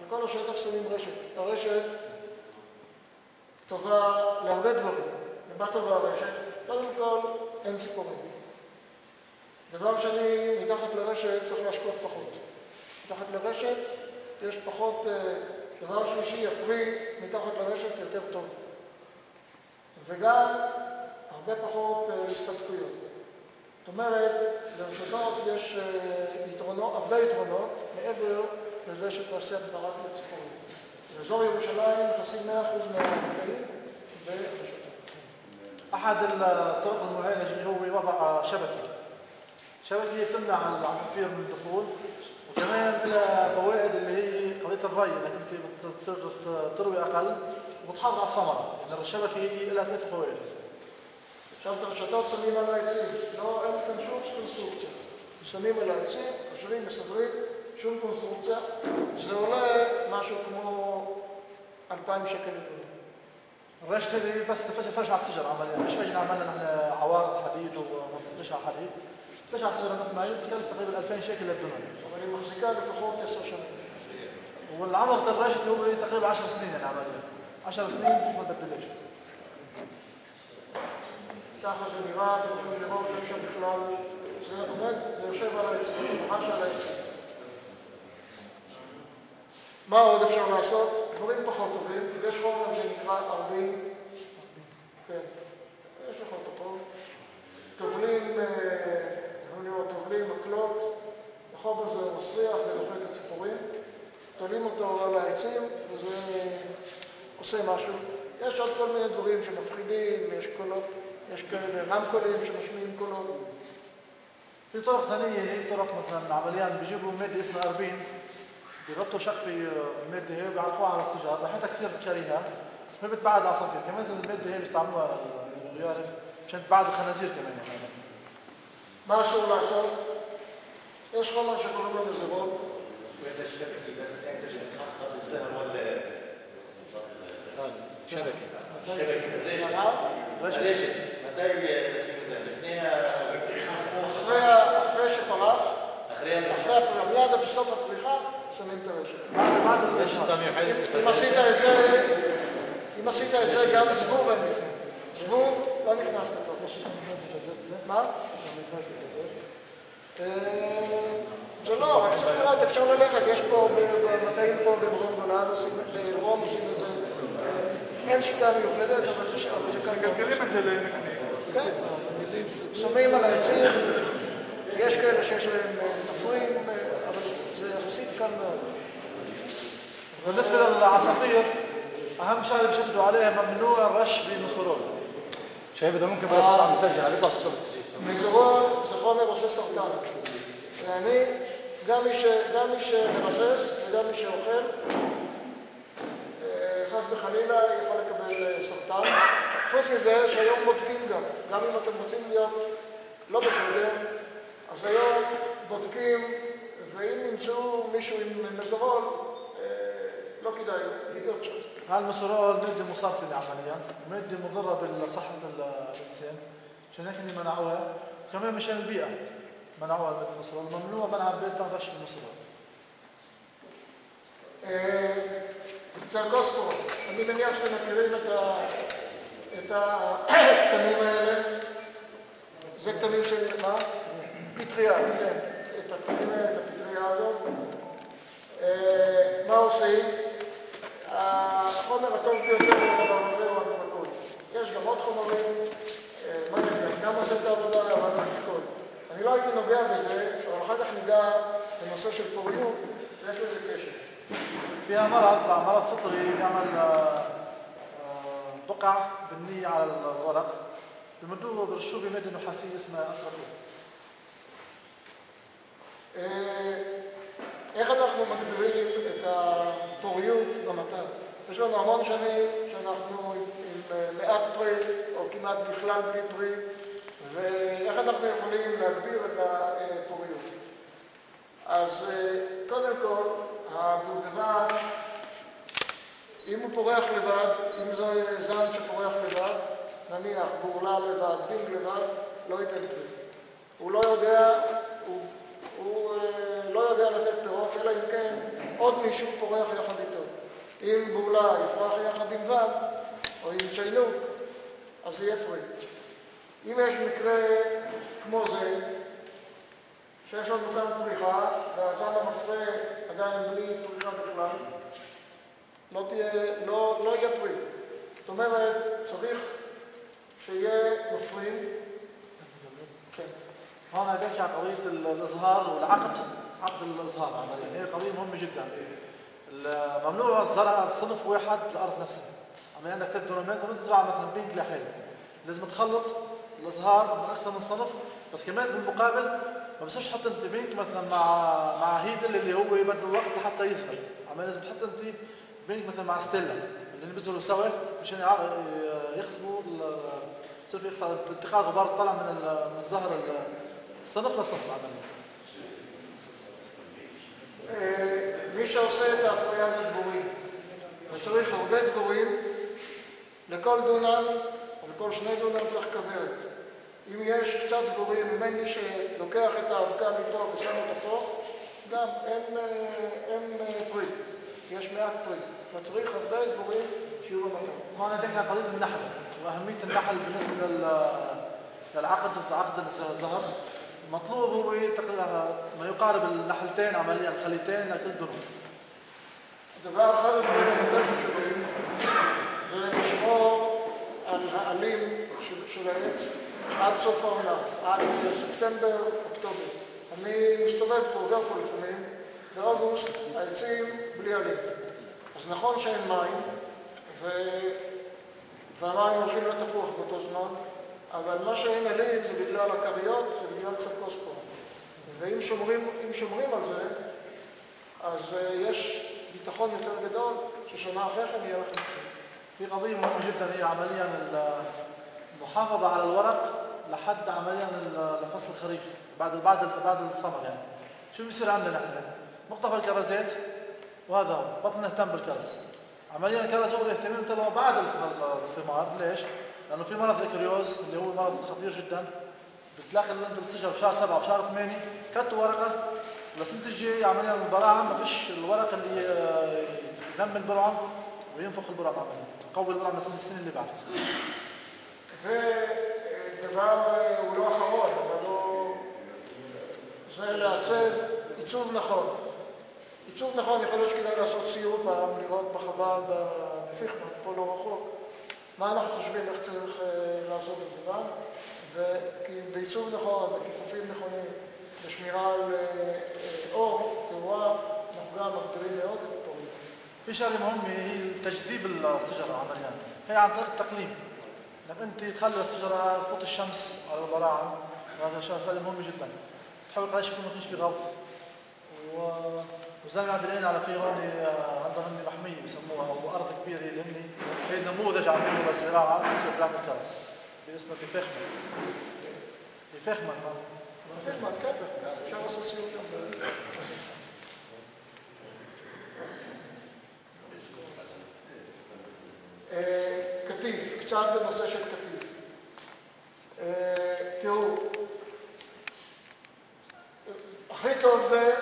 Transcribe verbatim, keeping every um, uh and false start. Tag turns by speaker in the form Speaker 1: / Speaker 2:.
Speaker 1: כל השטח שמים רשת. הרשת טובה להרבה דברים. למה טובה הרשת? קודם כל, אין ציפורים. דבר שני, מתחת לרשת צריך להשקות פחות. מתחת לרשת יש פחות, דבר שלישי, הפרי מתחת לרשת יותר טוב. וגם הרבה פחות הסתתקויות. זאת אומרת, לרשתות יש יתרונות, הרבה יתרונות, מעבר לזה שתעשיית ברק לציפורים. באזור ירושלים מכסים מאה אחוז מהמטעים ורשתות.
Speaker 2: أحد الطرق المعالجة هو وضع شبكة. شبكة تمنع العصافير من الدخول، وكمان لها فوائد اللي هي قضية الري، انك انت بتصير تروي اقل وتحافظ على الثمرة. يعني الشبكة هي لها ثلاث فوائد.
Speaker 1: עכשיו את הרשתות שמים על העצים, לא, אין כאן שום קונסטרוקציה. שמים על העצים, קושרים, מסדרים, שום קונסטרוקציה. זה עולה משהו כמו אלפיים שקל לדונם.
Speaker 2: الرشة هذه بس تفرش على الشجر عمليا، مش فاجئ عملنا نحن عوارض حديد ومفرش على حديد. تفرش على الشجر مثل ما هي بتكلف تقريبا ألفين شيكل للدونم.
Speaker 1: אבל היא מחזיקה לפחות עשר שנים.
Speaker 2: والعمر الرشة هو تقريبا عشر سنين يعني عمليا. عشر سنين ما تبدلش.
Speaker 1: ככה זה נראה, אתם יכולים לראות אין שם בכלל, זה עומד, זה יושב על העצים, ממש על העצים. מה עוד אפשר לעשות? דברים פחות טובים, יש חומר שנקרא ארבין, כן, יש לך אותו פה, טובלים, טובלים, מקלות, החומר הזה מסריח ולוחת את הציפורים, תולים אותו על העצים וזה עושה משהו. יש עוד כל מיני דברים שמפחידים, יש קולות, יש כאלה רמקולים שמשמיעים קולות.
Speaker 2: في طرق ثانية هي طرق مثلا عمليا بيجيبوا مادة اسمها أربين، بيغطوا شق في المادة هي وبيعلقوها على الشجر، ريحتها كثير كريهة، ما بتبعد العصافير، كمان المادة هي بيستعملوها للغيارف مشان تبعد الخنازير كمان يعني.
Speaker 1: מה אסור לעשות? יש חומר שקוראים לו מזרון.
Speaker 3: وهذا الشبكة بس انت عشان تحطها بالزهر ولا شبكة شبكة الريشة الريشة متى לפניה
Speaker 1: אחרי שפרח, אחרי הפרח, מיד בסוף הפריחה שמים את הרשת. אם עשית את זה גם זבוב אין לפני. זבוב לא נכנס בתוך. מה? זה לא, רק צריך לראות, אפשר ללכת, יש פה במטעים פה במרום גולן, ברום עושים את זה, אין שיטה מיוחדת, אבל זה כאן
Speaker 2: מגלגלים את זה למקנה.
Speaker 1: כן, שמים על העצים, יש כאלה שיש להם תפרים, אבל זה יחסית קל מאוד.
Speaker 2: بالنسبة للعصافير أهم شغلة بيشددوا عليها ممنوع الرش بمسرول. شايف ده ممكن بس طبعا نسجل عليه بس طبعا.
Speaker 1: מזרון זה חומר עושה סרטן. ואני, גם מי שמרסס וגם מי שאוכל, חס וחלילה יכול לקבל סרטן. חוץ מזה שהיום בודקים גם, גם אם אתם רוצים להיות לא בסדר, אז היום בודקים, ואם נמצאו מישהו עם מזרון, לא כדאי להיות שם.
Speaker 2: هالمسرول مادة مسرطنة عمليا، مادة مضرة بصحة الإنسان، عشان هيك منعوها، كمان مشان البيئة منعوها مادة المسرول، ممنوع منع البيت تنرش بالمسرول.
Speaker 1: צ'רקוסקו, אני מניח שאתם מכירים את הכתמים האלה. זה כתמים של מה? פטריה, כן, את הכתמים האלה, את הפטריה הזאת. מה עושים? החומר הטוב ביותר לדבר הזה הוא אנטרקול. יש גם עוד חומרים, מה נגיד, גם עושה את העבודה, אבל אנטרקול. אני לא הייתי נוגע בזה, אבל אחר כך ניגע בנושא של פוריות, ויש לזה קשר.
Speaker 2: فيها مرض مرض فطري يعمل بقع بنية على الورق، بمدوه برشوه بمادة نحاسية اسمها أنتركول.
Speaker 1: איך אנחנו מגדירים את הפוריות במטע? יש לנו המון שנים שאנחנו עם מעט פרי או כמעט בכלל בלי פרי, ואיך אנחנו יכולים להגביר את הפוריות? אז קודם כל, הדובדבן, אם הוא פורח לבד, אם זה זן שפורח לבד, נניח בורלה לבד, דינג לבד, לא ייתן פרי. הוא לא יודע, הוא, הוא לא יודע לתת פירות, אלא אם כן עוד מישהו פורח יחד איתו. אם בורלה יפרח יחד עם ון, או עם צ'יינוק, אז יהיה פרי. אם יש מקרה כמו זה, שיש לנו כאן פריחה, והזן המפרה עדיין בלי פריחה בכלל, לא, תהיה, לא, לא יהיה פרי. זאת אומרת, צריך שיהיה מפרים. כן.
Speaker 2: هون بحكي عن قضية الإظهار والعقد، عقد الإظهار عمليا، هي قضية مهمة جدا. ممنوع زرع صنف واحد للأرض نفسها. عمليا عندك ثلاث دونمات، ممنوع تزرع مثلا بينك لحاله. لازم تخلط الإظهار من أكثر من صنف، بس كمان بالمقابل ما بصيرش تحط أنت بينك مثلا مع مع هيدل اللي هو بده وقت حتى يظهر. عمليا لازم تحط أنت بينك مثلا مع ستيلا اللي بيظهروا سوا مشان يخصبوا يصير في يخسر اتخاذ غبار طلع من من الزهر الصنف للصنف عمليا.
Speaker 1: מי שעושה את ההפריה זה דבורים, וצריך הרבה דבורים. לכל דונם, או לכל שני דונם צריך כוורת. אם יש קצת דבורים, אם מי שלוקח את האבקה מפה ושם אותה פה, גם אין, אין פרי, יש מעט פרי, וצריך הרבה דבורים שיהיו במקום.
Speaker 2: ما أنا بحكي عن قضية النحل وأهمية النحل بالنسبة للعقد عقد الزهر. مطلوب هو ما يقارب النحلتين عمليا خليتين لكل دونم.
Speaker 1: דבר אחד הדברים היותר חשובים זה לשמור על העלים של העץ עד סוף העונה, עד ספטמבר, אוקטובר. אני מסתובב פה, עובר פה לפעמים, באוגוסט העצים בלי עלים. אז נכון שאין מים, ו... והמים הולכים לתפוח באותו זמן, אבל מה שאין עלים זה בגלל הכריות ובגלל צפקוספור. ואם שומרים, אם שומרים על זה, אז יש ביטחון יותר גדול ששנה אחרי כן יהיה לכם.
Speaker 2: في قضية مهمة جدا هي عمليا المحافظة على الورق لحد عمليا لفصل الخريف بعد بعد بعد الثمر يعني. شو بيصير عندنا احنا؟ مقطف الكرزات وهذا هو بطل نهتم بالكرز. عمليا الكرز هو الاهتمام تبعه بعد الثمار. ليش؟ لأنه في مرض الكريوز اللي هو مرض خطير جدا. بتلاقي انت الشجر بشهر سبعة وشهر ثمانية كتوا ورقة لسنة الجاي عمليا البراعم ما فيش الورق اللي ينمي البرعم وينفخ البرعم عمليا يقوي البرعم لسنة السنة اللي بعد.
Speaker 1: ודבר הוא לא אחרון, אבל הוא זה לעצב עיצוב נכון. עיצוב נכון יכול להיות שכדאי לעשות סיור פעם, לראות בחווה בפיכמן, פה לא רחוק, מה אנחנו חושבים איך צריך לעשות את דבר. ובעיצוב נכון, בכיפופים נכונים, בשמירה על אור, תאורה, אנחנו גם מגבירים מאוד את הפוריות.
Speaker 2: في شغله مهمه هي تجذيب الشجره عمليا، هي عن طريق التقليم. لما انت تخلي الشجره تفوت الشمس على البراعم، وهذا شغله مهمه جدا. تحاول قديش يكون ما فيش في غوث. وزي ما بنلاقي على في هون عندهم هن محميه بسموها او ارض كبيره اللي هن هي نموذج عاملينه للزراعه بالنسبه لزراعه الكرز. باسمه بفخمة بفخمة
Speaker 1: بفخمة كيف אפשר לעשות סיור שם. קטיף, קצת בנושא של קטיף. תראו, הכי טוב זה